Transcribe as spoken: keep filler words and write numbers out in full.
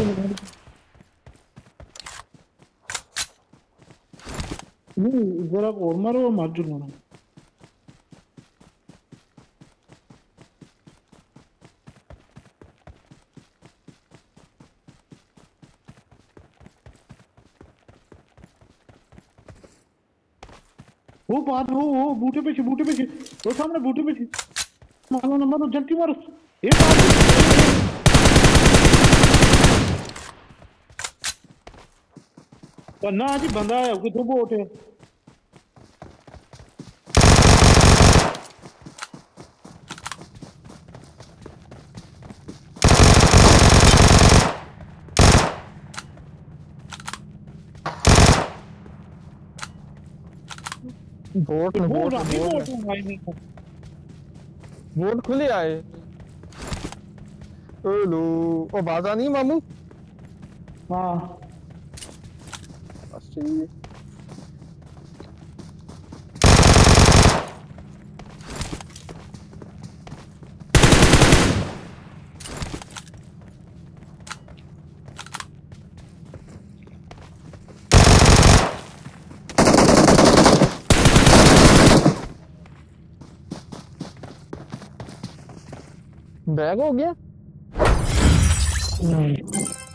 नहीं जरा और मारो और मार जुलना वो बात वो वो बूटे पे बूटे पे वो सामने बूटे पे मारो ना मारो जल्दी मारो ये बात ना जी बंदा है किधर बोट है बोट में बोट में बोट में बोट खुले आए हेलो ओ बाजा नहीं मामू हाँ बस चाहिए बैग हो गया